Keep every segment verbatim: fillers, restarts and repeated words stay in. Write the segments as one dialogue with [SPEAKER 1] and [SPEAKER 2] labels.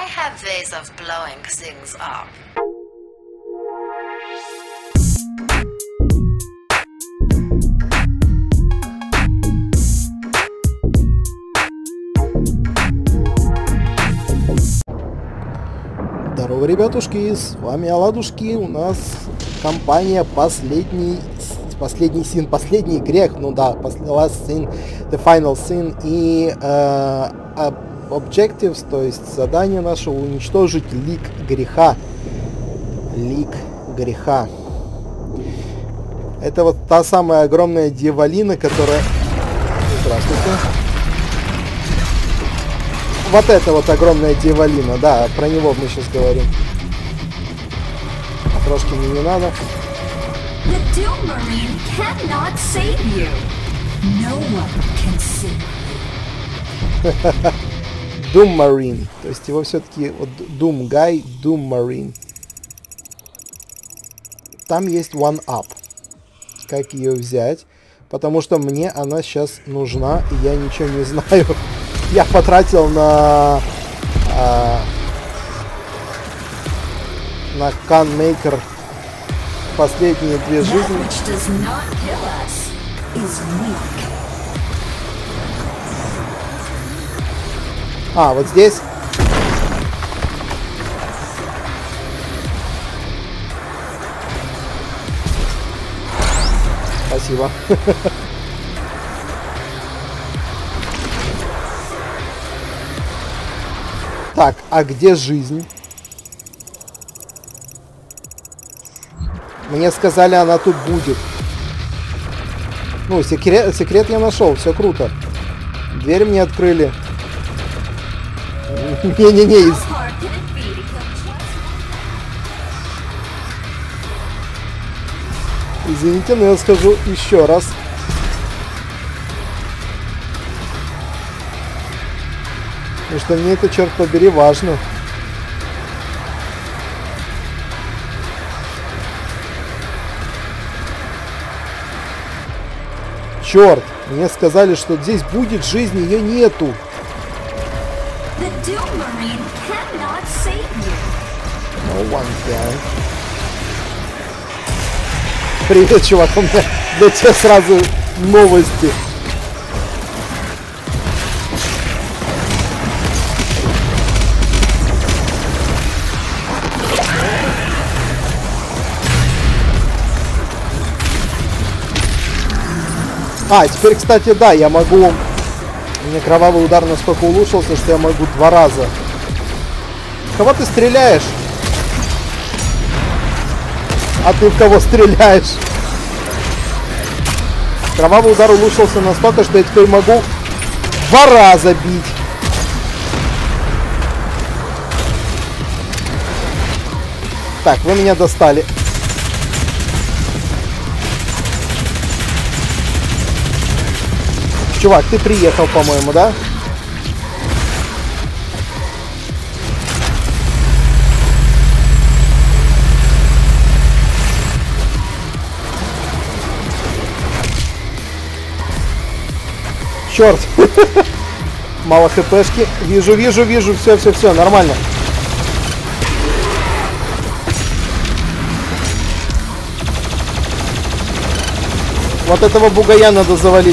[SPEAKER 1] have ways of blowing things up.
[SPEAKER 2] Здорово, ребятушки, с вами Оладушки. У нас компания последний, последний син, последний грех, ну да, last sin, the final sin и uh, objectives, то есть задание наше уничтожить лик греха. Лик греха. Это вот та самая огромная дьяволина, которая... Здравствуйте. Вот это вот огромная дьяволина, да, про него мы сейчас говорим. А трошки мне не надо. Doom Marine. То есть его все-таки вот Doom Guy, Doom Marine. Там есть One Up. Как ее взять? Потому что мне она сейчас нужна, и я ничего не знаю. Я потратил на а, на Gunmaker последние две жизни. А, вот здесь. Спасибо. Так, а где жизнь? Мне сказали, она тут будет. Ну, секрет, секрет я нашел, все круто. Дверь мне открыли. Не-не-не. Извините, но я скажу еще раз. Потому что мне это, черт побери, важно. Черт, мне сказали, что здесь будет жизнь, ее нету. No one can. Привет, чувак, у меня для тебя сразу новости. А, теперь, кстати, да, я могу... У меня кровавый удар настолько улучшился, что я могу два раза. Кого ты стреляешь? А ты в кого стреляешь? Кровавый удар улучшился настолько, что я теперь могу два раза бить. Так, вы меня достали. Чувак, ты приехал, по-моему, да? Черт! Мало хпшки. Вижу, вижу, вижу. Все, все, все, нормально. Вот этого бугая надо завалить.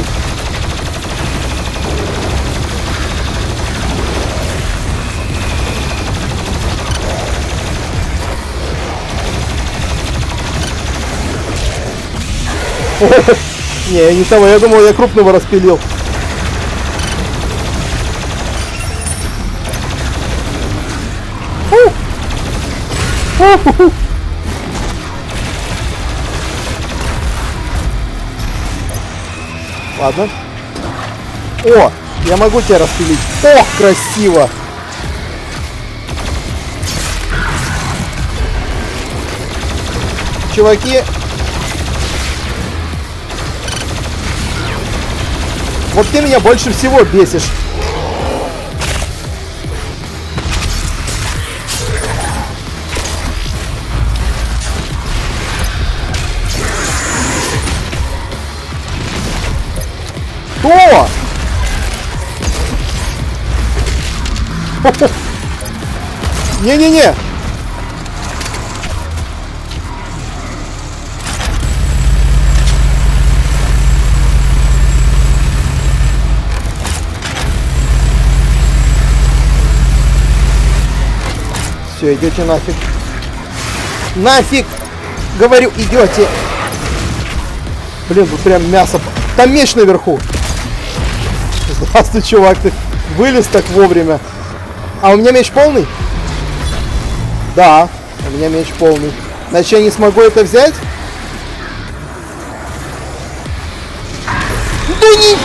[SPEAKER 2] Не, не того, я думал, я крупного распилил. Ладно. О, я могу тебя распилить. Ох, красиво. Чуваки. Вот ты меня больше всего бесишь. Что? Не-не-не! Все, идете нафиг. Нафиг! Говорю, идете. Блин, тут прям мясо. Там меч наверху. Здравствуй, чувак, ты вылез так вовремя. А у меня меч полный? Да, у меня меч полный. Значит, я не смогу это взять? Да не...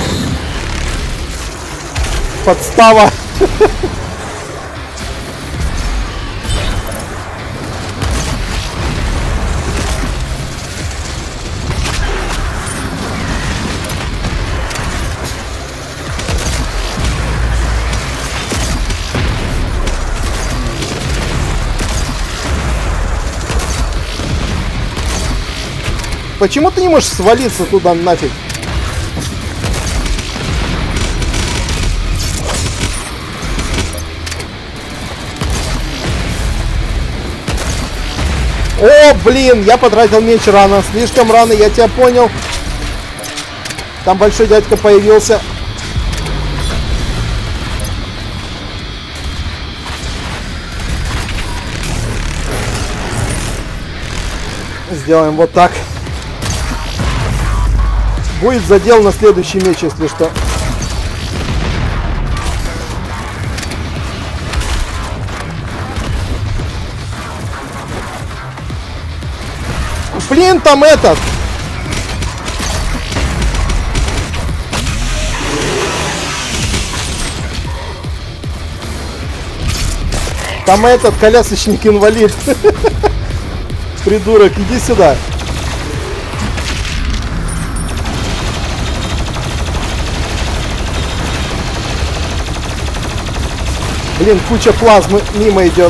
[SPEAKER 2] Подстава. Почему ты не можешь свалиться туда нафиг? О, блин, я потратил меч рано. Слишком рано, я тебя понял. Там большой дядька появился. Сделаем вот так. Будет задел на следующий меч, если что. Блин, там этот! Там этот колясочник-инвалид. Придурок, иди сюда. Блин, куча плазмы мимо идет.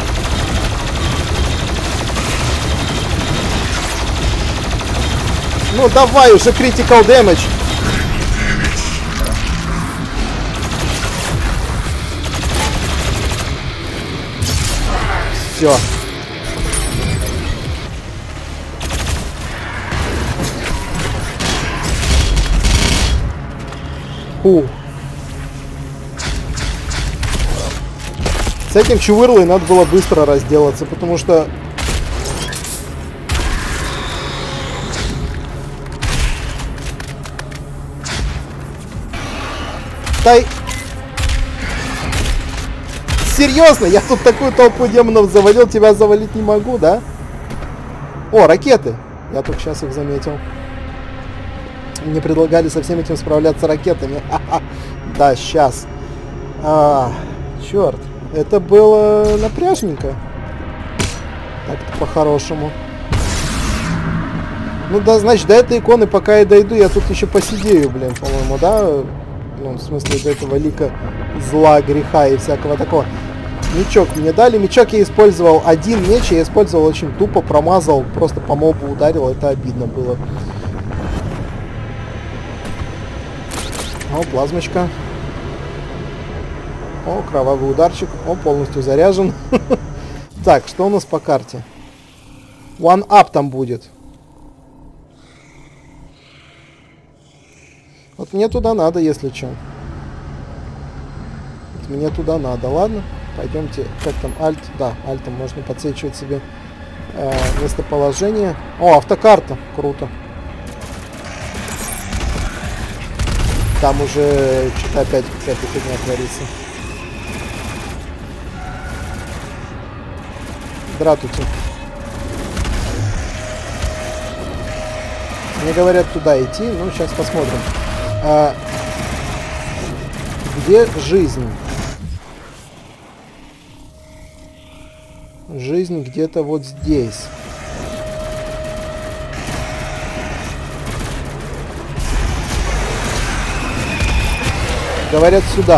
[SPEAKER 2] Ну давай уже, critical damage. Все. Фу. С этим чувырлой надо было быстро разделаться, потому что... Тай... Серьезно? Я тут такую толпу демонов завалил, тебя завалить не могу, да? О, ракеты! Я только сейчас их заметил. Мне предлагали со всем этим справляться ракетами. Да, сейчас. А, черт. Это было напряжненько. Так-то по-хорошему. Ну да, значит, до этой иконы, пока я дойду, я тут еще посидею, блин, по-моему, да? Ну, в смысле, до этого лика зла, греха и всякого такого. Мечок мне дали. Мечок я использовал один меч, я использовал очень тупо, промазал, просто по мобу ударил, это обидно было. О, плазмочка. О, кровавый ударчик. О, полностью заряжен. Так, что у нас по карте? One up там будет. Вот мне туда надо, если что. Вот мне туда надо, ладно? Пойдемте. Как там? Альт? Да, альтом можно подсвечивать себе э, местоположение. О, автокарта. Круто. Там уже что-то опять какая-то фигня творится. Здравствуйте. Мне говорят туда идти, ну сейчас посмотрим. А, где жизнь? Жизнь где-то вот здесь. Говорят сюда.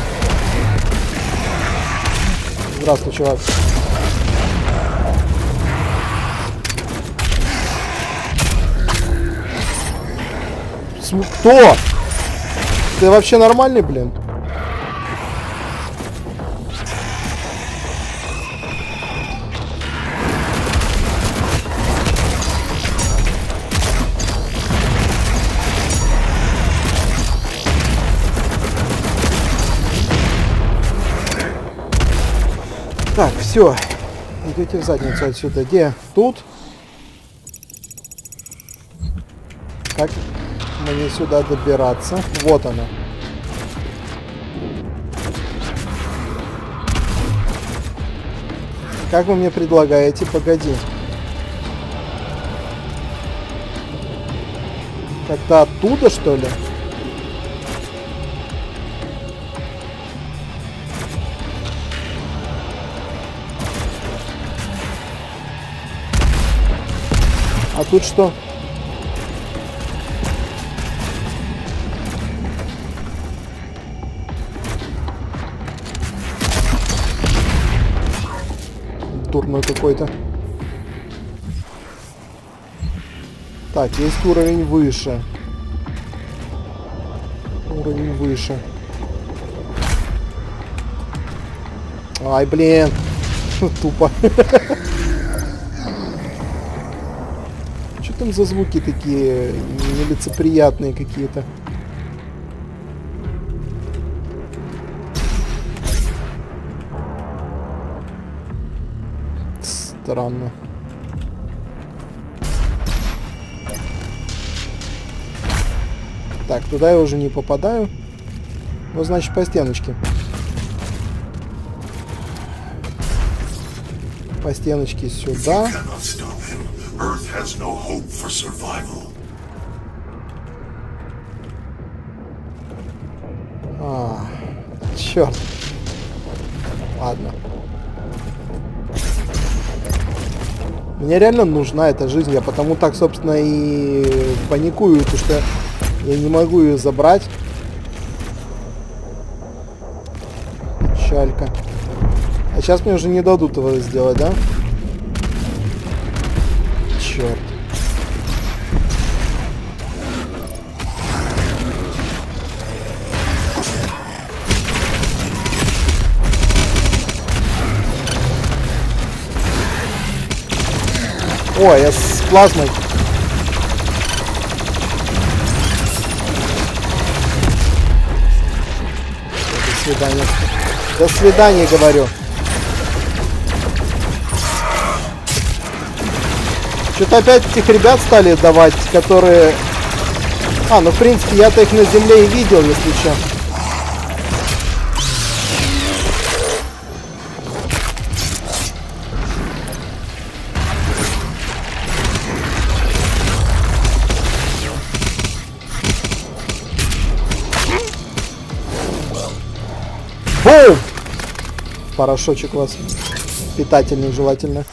[SPEAKER 2] Здравствуй, чувак. Кто? Ты вообще нормальный, блин? Так, все. Идете в задницу отсюда. Где? Тут? Как мне сюда добираться? Вот она. Как вы мне предлагаете? Погоди. Как-то оттуда, что ли? А тут что? Дурной какой-то. Так, есть уровень выше. Уровень выше. Ай, блин. Тупо. Что там за звуки такие нелицеприятные какие-то? Странно. Так, туда я уже не попадаю. Ну, значит, по стеночке. По стеночке сюда. А, черт. Ладно. Мне реально нужна эта жизнь. Я потому так, собственно, и паникую, потому что я не могу ее забрать. Печалька. А сейчас мне уже не дадут его сделать, да? Черт. Ой, я с плазмой. До свидания. До свидания, говорю. Что-то опять этих ребят стали давать, которые... А, ну в принципе я-то их на земле и видел, если что. Бум! Порошочек у вас питательный, желательно.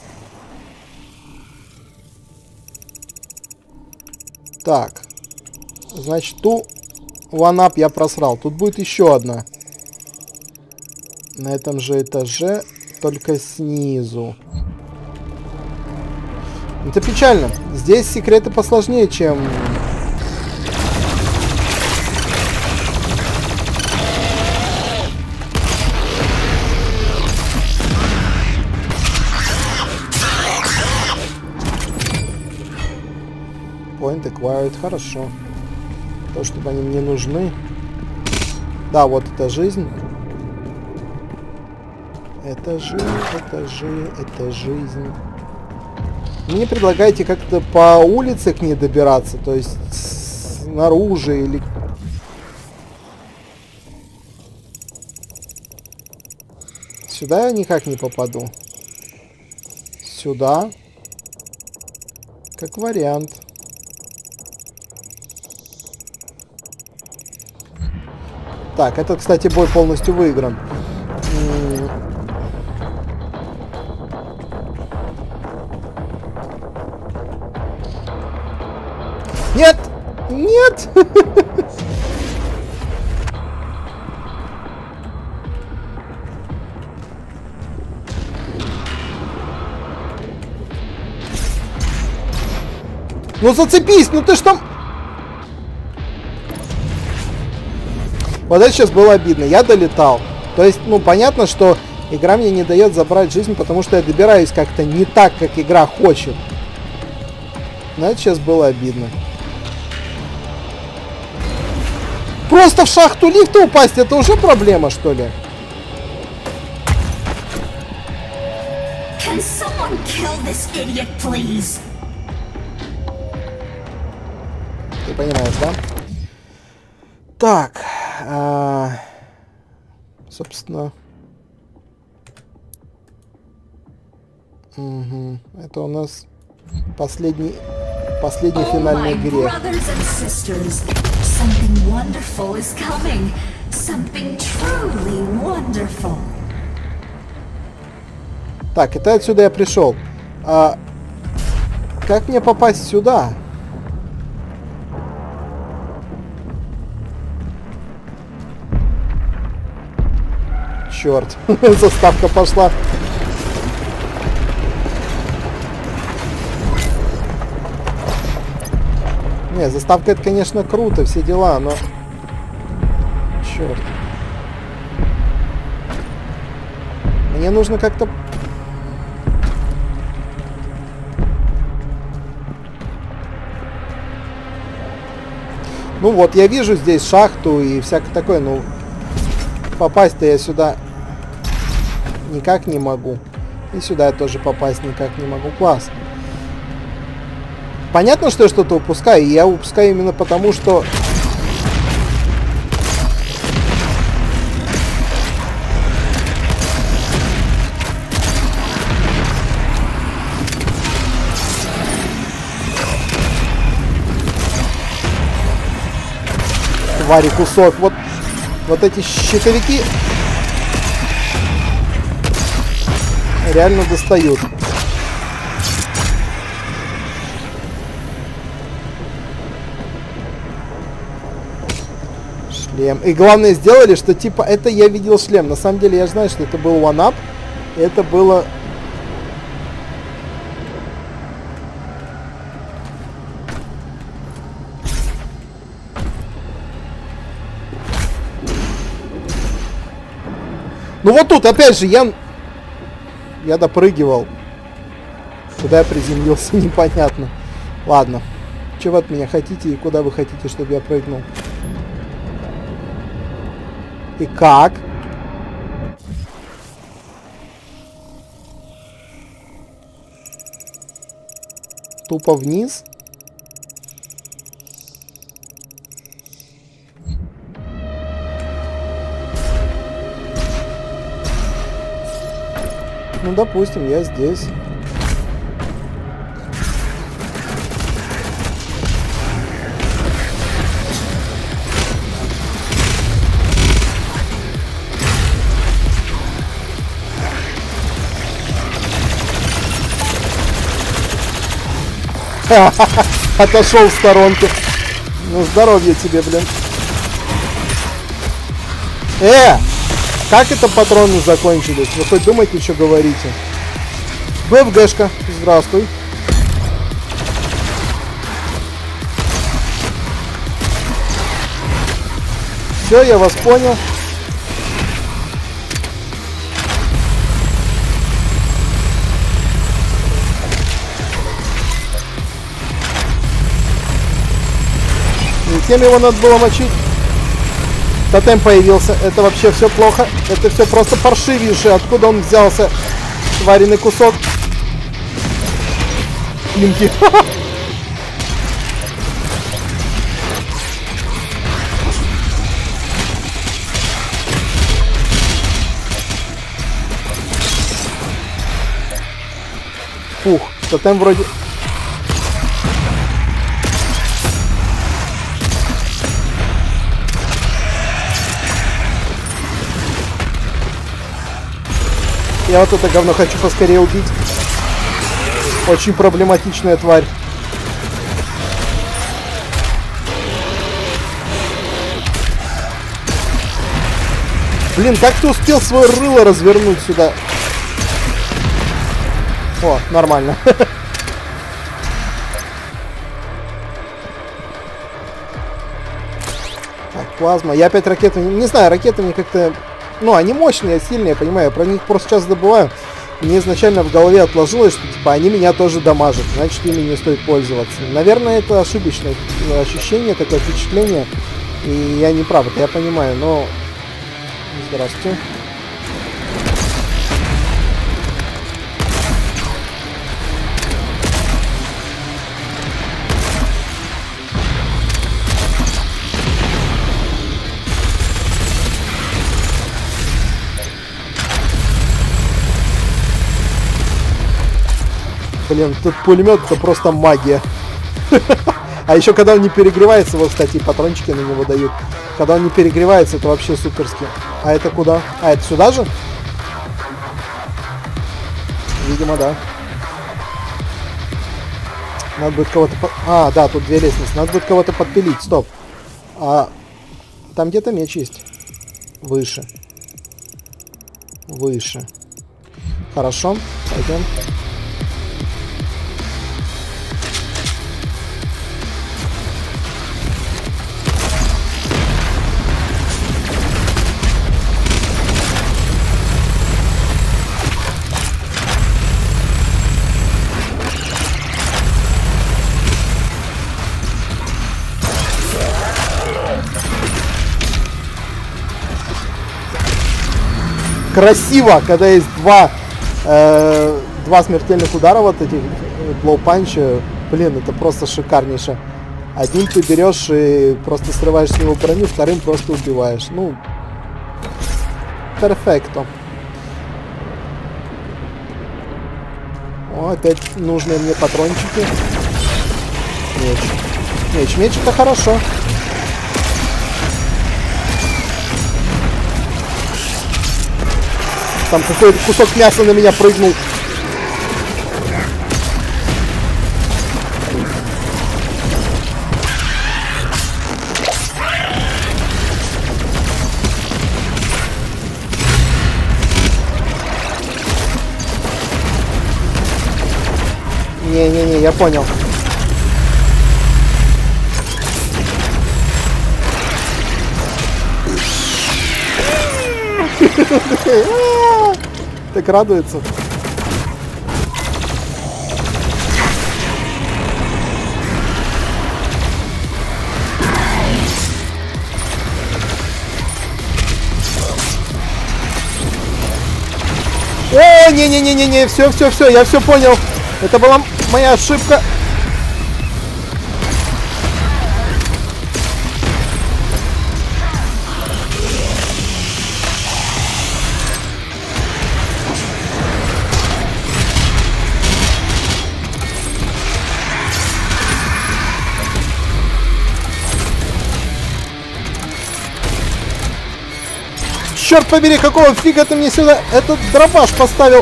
[SPEAKER 2] Так. Значит, ту one-up я просрал. Тут будет еще одна. На этом же этаже, только снизу. Это печально. Здесь секреты посложнее, чем... Point acquired, хорошо. То, чтобы они мне нужны. Да, вот это жизнь. Это жизнь, это жизнь, это жизнь. Мне предлагаете как-то по улице к ней добираться, то есть снаружи или... Сюда я никак не попаду. Сюда. Как вариант. Так, этот, кстати, бой полностью выигран. Нет! Нет! Ну зацепись! Ну ты ж там... Вот это сейчас было обидно. Я долетал. То есть, ну, понятно, что игра мне не дает забрать жизнь, потому что я добираюсь как-то не так, как игра хочет. Но это сейчас было обидно. Просто в шахту лифта упасть, это уже проблема, что ли?
[SPEAKER 3] Can someone kill this idiot, please?
[SPEAKER 2] Ты понимаешь, да? Так, а, собственно, угу. Это у нас последний, последний
[SPEAKER 3] Oh,
[SPEAKER 2] финальный
[SPEAKER 3] my
[SPEAKER 2] грех.
[SPEAKER 3] brothers and sisters, something wonderful is coming. Something truly wonderful.
[SPEAKER 2] Так, это отсюда я пришел. А, как мне попасть сюда? Черт, заставка пошла. Не, заставка это, конечно, круто, все дела, но... Черт. Мне нужно как-то... Ну вот, я вижу здесь шахту и всякое такое, но попасть-то я сюда никак не могу. И сюда я тоже попасть никак не могу. Класс. Понятно, что я что-то упускаю, и я упускаю именно потому, что... Твари кусок. Вот, вот эти щитовики реально достают. Шлем. И главное сделали, что типа это я видел шлем. На самом деле я знаю, что это был one-up. Это было... Ну вот тут, опять же, я... Я допрыгивал. Куда я приземлился, непонятно. Ладно. Чего вы от меня хотите и куда вы хотите, чтобы я прыгнул? И как? Тупо вниз? Ну, допустим, я здесь. Отошел в сторонке. Ну, здоровье тебе, блин. Э! Как это патроны закончились? Вы хоть думаете, что говорите? БФГшка, здравствуй. Все, я вас понял. И кем его надо было мочить? Тотем появился. Это вообще все плохо. Это все просто паршивейшее. Откуда он взялся? Сваренный кусок. Линки. Фух, тотем вроде... Я вот это говно хочу поскорее убить. Очень проблематичная тварь. Блин, как ты успел свое рыло развернуть сюда? О, нормально. Так, плазма. Я опять ракетами... Не знаю, ракетами как-то... Ну, они мощные, сильные, я понимаю. Я про них просто сейчас забываю. Мне изначально в голове отложилось, что типа они меня тоже дамажат. Значит, ими не стоит пользоваться. Наверное, это ошибочное ощущение, такое впечатление. И я не прав, это я понимаю, но... Здравствуйте. Блин, тут пулемет это просто магия. А еще когда он не перегревается, вот, кстати, патрончики на него дают. Когда он не перегревается, это вообще суперски. А это куда? А, это сюда же? Видимо, да. Надо будет кого-то... По... А, да, тут две лестницы. Надо будет кого-то подпилить. Стоп. А там где-то меч есть. Выше. Выше. Хорошо. Пойдем. Красиво, когда есть два, э, два смертельных удара вот этих блоу-панча. Блин, это просто шикарнейше. Один ты берешь и просто срываешь с него броню, вторым просто убиваешь. Ну, перфекто. О, опять нужные мне патрончики. Меч. Меч, меч это хорошо. Там какой-то кусок мяса на меня прыгнул. Не-не-не, я понял. Так радуется. О, не-не-не-не-не, все, все, все, я все понял. Это была моя ошибка. Черт побери, какого фига ты мне сюда этот дробаш поставил?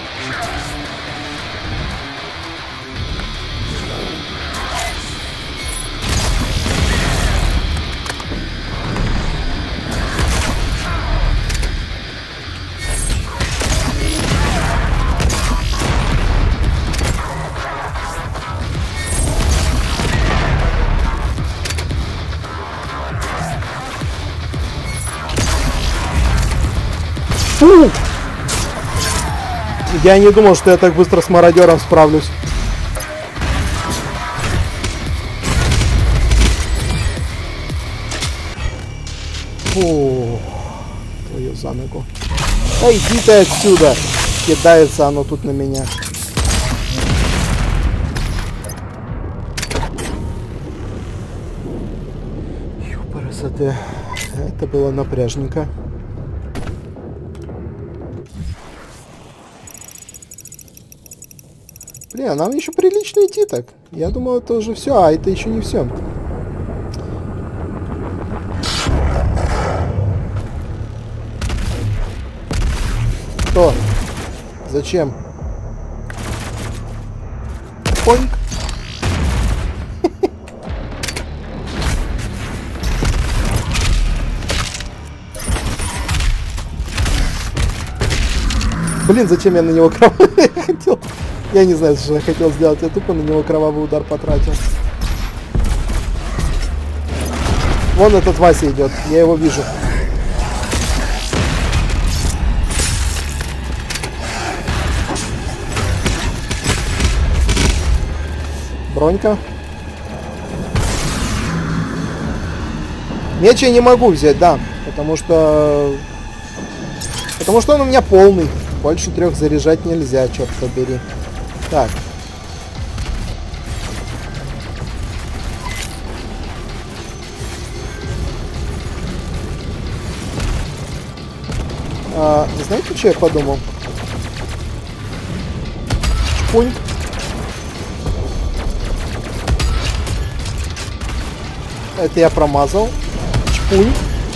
[SPEAKER 2] Фу! Я не думал, что я так быстро с мародером справлюсь. Фу, твою за ногу. Да иди ты отсюда. Кидается оно тут на меня. Ёпарасоте. Это было напряжненько. Блин, нам еще прилично идти так. Я думал, это уже все, а это еще не все. Что? Зачем? Поньк. Блин, зачем я на него кровавый хотел? Я не знаю, что я хотел сделать. Я тупо на него кровавый удар потратил. Вон этот Вася идет. Я его вижу. Бронька. Меч я не могу взять, да. Потому что... Потому что он у меня полный. Больше трех заряжать нельзя, черт побери. Так. А, знаете, что я подумал? Чпунь. Это я промазал. Чпунь.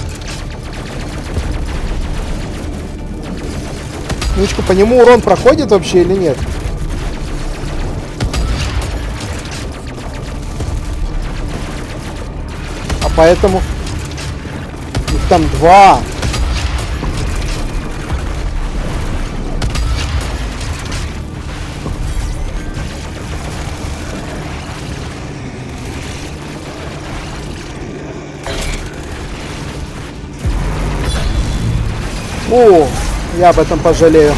[SPEAKER 2] Ничку, по нему урон проходит вообще или нет? А поэтому... Их там два. О, я об этом пожалею.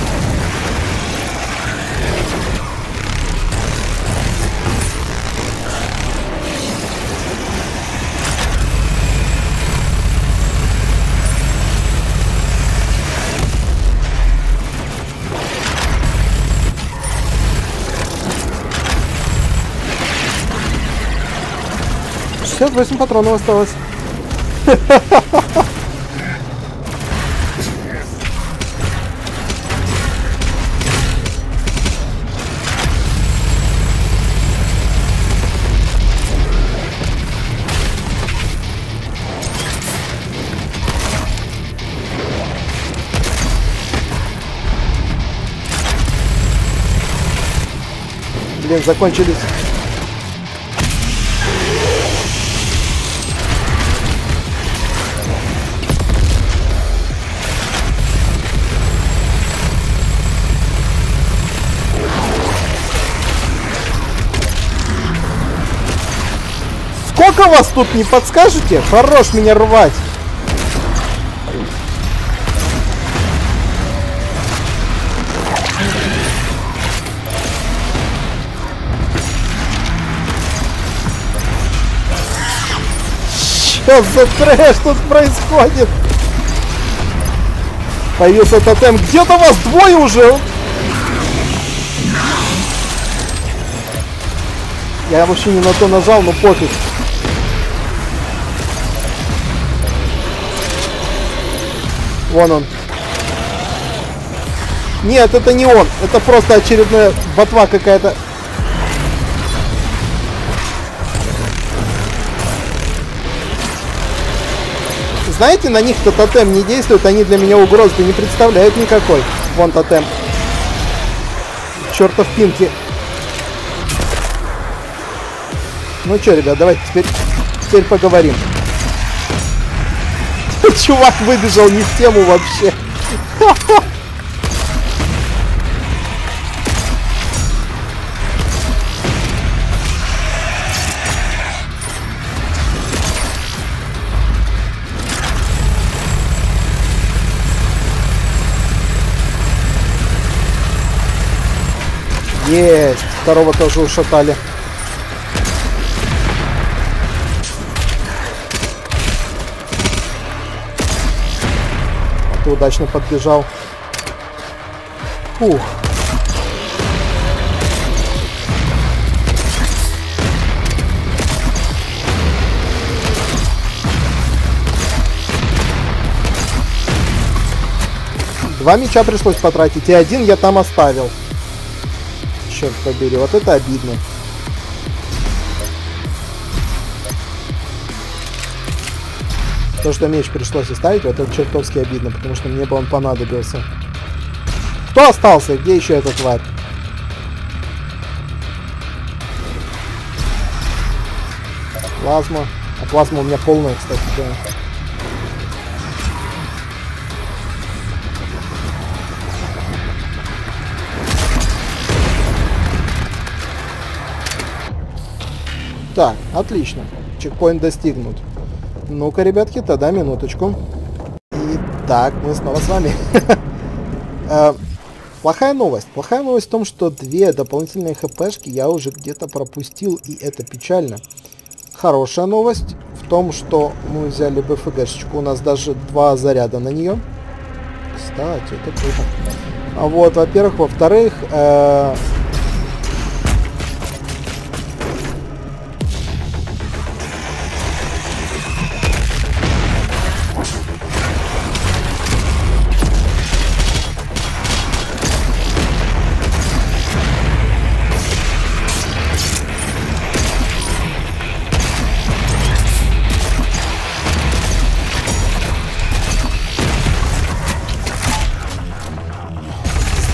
[SPEAKER 2] шестьдесят восемь патронов осталось. Блин, закончились. Сколько вас тут, не подскажете? Хорош меня рвать. Что за трэш тут происходит? Появился тотем. Где-то вас двое уже. Я вообще не на то нажал, но пофиг. Вон он. Нет, это не он. Это просто очередная ботва какая-то. Знаете, на них-то тотем не действует. Они для меня угрозы не представляют никакой. Вон тотем. Чертов пинки. Ну что, ребят, давайте теперь, теперь поговорим. Чувак выбежал не в тему вообще. Есть, второго тоже ушатали. Ты удачно подбежал. Фух. Два меча пришлось потратить, и один я там оставил. Черт побери, вот это обидно. То, что меч пришлось оставить, вот это чертовски обидно, потому что мне бы он понадобился. Кто остался? Где еще эта тварь? Плазма. А плазма у меня полная, кстати, да. Так, отлично. Чекпоинт достигнут. Ну-ка, ребятки, тогда минуточку. Итак, мы снова с вами. Плохая новость. Плохая новость в том, что две дополнительные хпшки я уже где-то пропустил, и это печально. Хорошая новость в том, что мы взяли БФГшечку. У нас даже два заряда на нее. Кстати, это круто. А вот, во-первых. Во-вторых... Э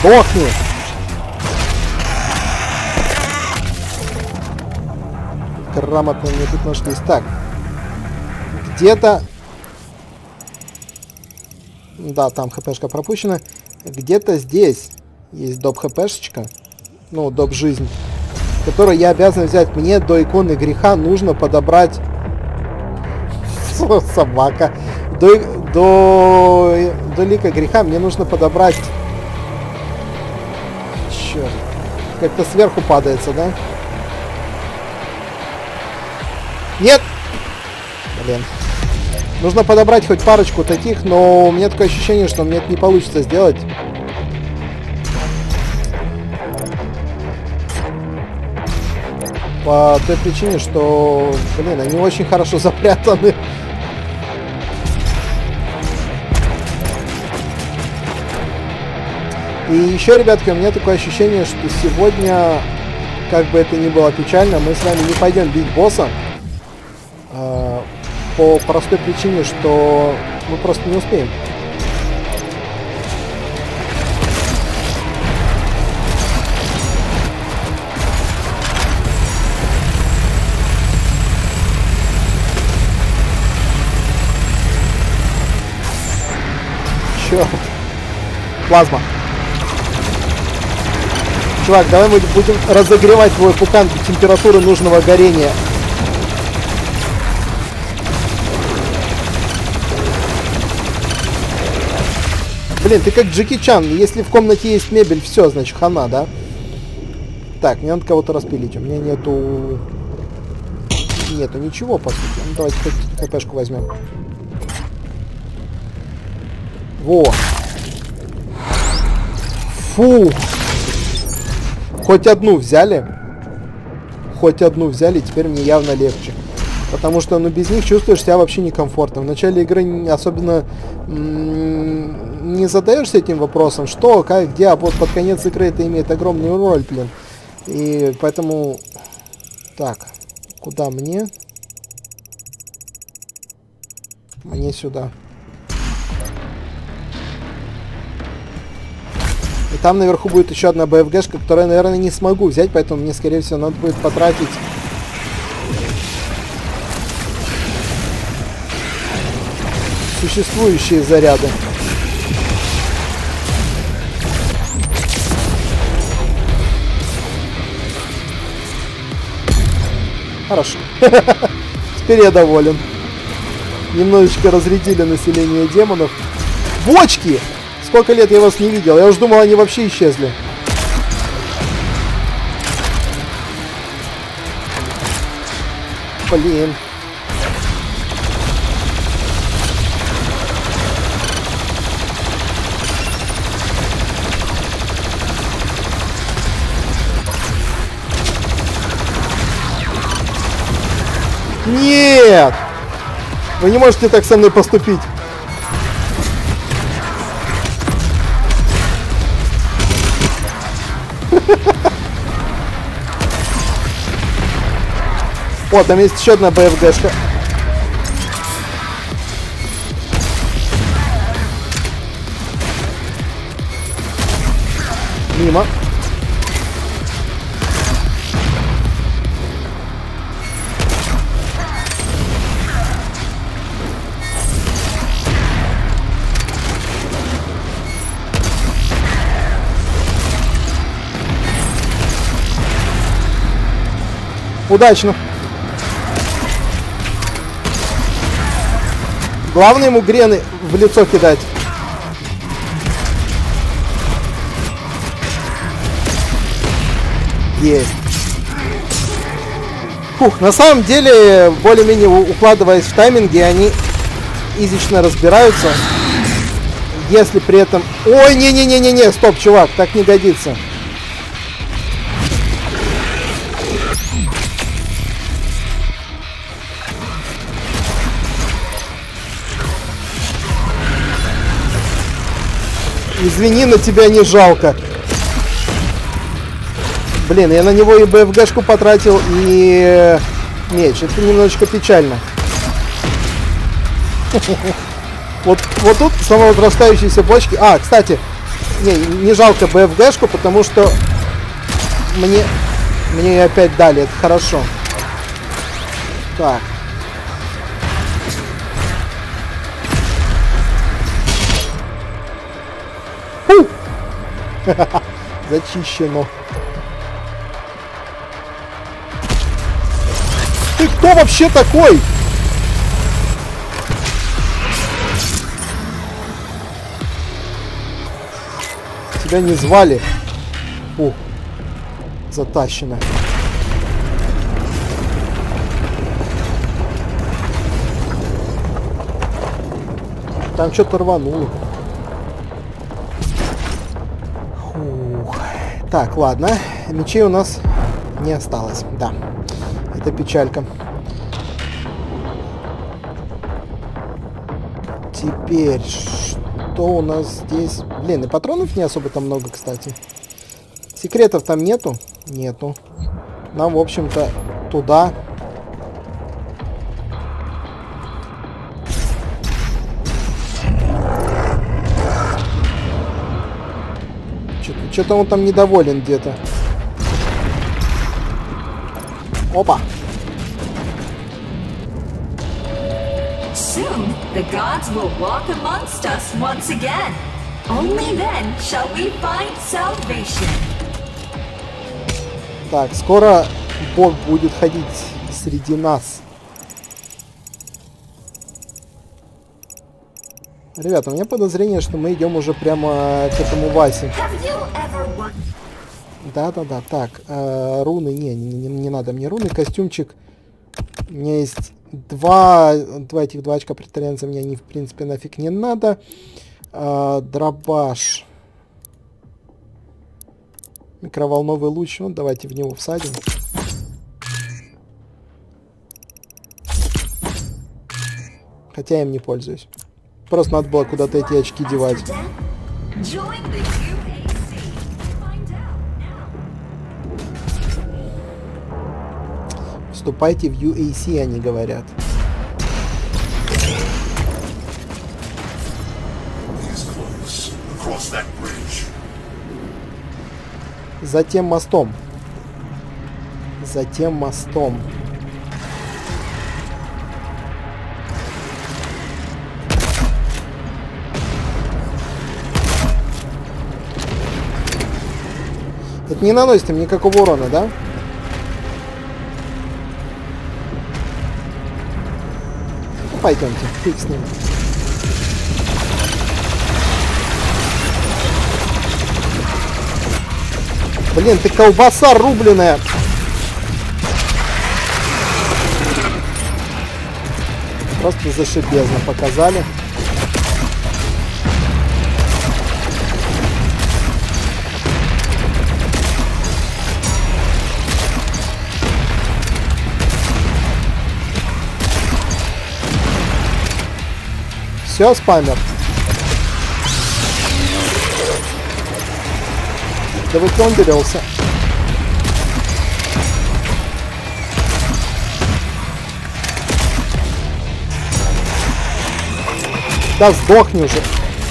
[SPEAKER 2] Сдохни! Грамотно мне тут нашлись. Так. Где-то... Да, там хпшка пропущена. Где-то здесь есть доп хпшечка. Ну, доп жизнь. Которую я обязан взять. Мне до иконы греха нужно подобрать... Собака. До, до, до лика греха мне нужно подобрать... Черт. Как-то сверху падается, да? Нет! Блин. Нужно подобрать хоть парочку таких, но у меня такое ощущение, что мне это не получится сделать. По той причине, что, блин, они очень хорошо запрятаны. И еще, ребятки, у меня такое ощущение, что сегодня, как бы это ни было печально, мы с вами не пойдем бить босса. Э, по простой причине, что мы просто не успеем. Черт. Плазма. Чувак, давай мы будем разогревать твой пукан до температуры нужного горения. Блин, ты как Джеки Чан. Если в комнате есть мебель, все, значит, хана, да? Так, мне надо кого-то распилить. У меня нету... Нету ничего, по сути. Ну, давайте хоть хпшку возьмем. Во! Фу! Хоть одну взяли. Хоть одну взяли, теперь мне явно легче. Потому что, ну, без них чувствуешь себя вообще некомфортно. В начале игры особенно не задаешься этим вопросом, что, как, где, а вот под конец игры это имеет огромную роль, блин. И поэтому... Так, куда мне? Мне сюда. И там наверху будет еще одна БФГшка, которую я, наверное, не смогу взять, поэтому мне, скорее всего, надо будет потратить... существующие заряды. Хорошо. Теперь я доволен. Немножечко разрядили население демонов. Бочки! Сколько лет я вас не видел? Я уж думал, они вообще исчезли. Блин. Нет! Вы не можете так со мной поступить. О, там есть еще одна БФГшка. Мимо. Удачно. Главное ему грены в лицо кидать. Есть. Фух, на самом деле, более-менее укладываясь в тайминги, они изично разбираются. Если при этом... Ой, не-не-не-не-не, стоп, чувак, так не годится. Извини, на тебя не жалко. Блин, я на него и БФГшку потратил, и меч. Это немножечко печально. Вот, вот тут самовозрастающиеся бочки. А, кстати, Не, не жалко бэ эф гэшку, потому что мне, мне ее опять дали, это хорошо. Так. Фу! Зачищено. Ты кто вообще такой? Тебя не звали. Фу. Затащено. Там что-то рвануло. Фух. Так, ладно. Мечей у нас не осталось. Да. Это печалька. Теперь, что у нас здесь? Блин, и патронов не особо там много, кстати. Секретов там нету? Нету. Нам, в общем-то, туда. Что-то он там недоволен где-то. Опа.
[SPEAKER 3] Soon, the gods will walk amongst us once again. Only then shall we find salvation.
[SPEAKER 2] Так, скоро Бог будет ходить среди нас. Ребята, у меня подозрение, что мы идем уже прямо к этому Васе. Да-да-да, так, э, руны, не, не, не, не надо мне руны, костюмчик. У меня есть два, два этих два очка претарианца, мне они, в принципе, нафиг не надо. Э, дробаш. Микроволновый луч, ну давайте в него всадим. Хотя я им не пользуюсь. Просто надо было куда-то эти очки девать. Вступайте в ю эй си, они говорят. Затем мостом. Затем мостом. Это не наносит им никакого урона, да? Пойдемте, фиг с ним. Блин, ты колбаса рубленая. Просто зашибезно показали. Все, спамер. Да выпендрился. Да сдохни уже.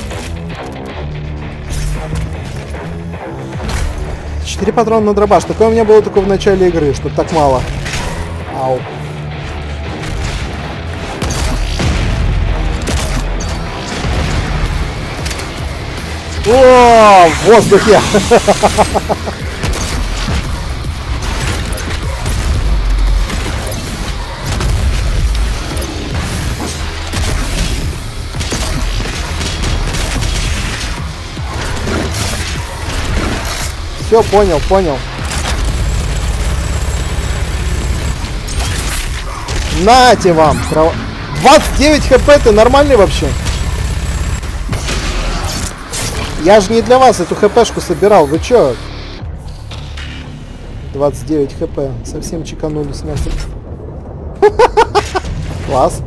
[SPEAKER 2] Четыре патрона на дробаш. Такое у меня было только в начале игры, что так мало. Ау. О, в воздухе! Все, понял, понял. Нате вам! двадцать девять хп, ты нормальный вообще? Я же не для вас эту хпшку собирал, вы чё? двадцать девять хп, совсем чеканулись нахер. Класс.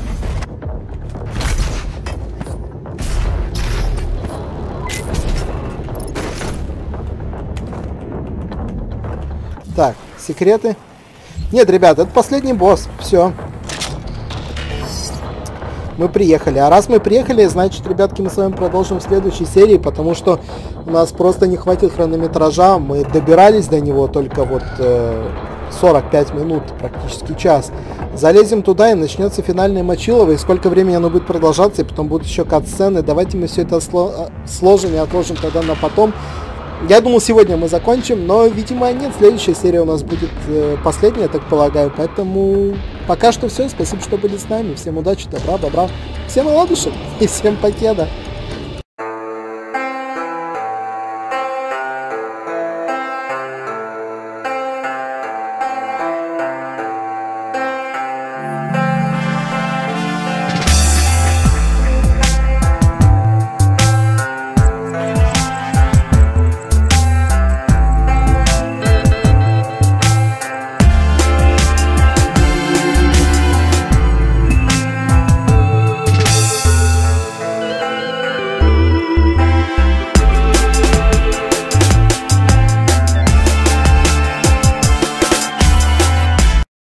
[SPEAKER 2] Так, секреты. Нет, ребят, это последний босс, все. мы приехали. А раз мы приехали, значит, ребятки, мы с вами продолжим в следующей серии, потому что у нас просто не хватит хронометража. Мы добирались до него только вот э, сорок пять минут, практически час. Залезем туда и начнется финальное мочилово. И сколько времени оно будет продолжаться, и потом будут еще кат-сцены. Давайте мы все это сло- сложим и отложим тогда на потом. Я думал, сегодня мы закончим, но, видимо, нет. Следующая серия у нас будет э, последняя, я так полагаю. Поэтому пока что все. Спасибо, что были с нами. Всем удачи, добра, добра. Всем оладушек и всем покеда.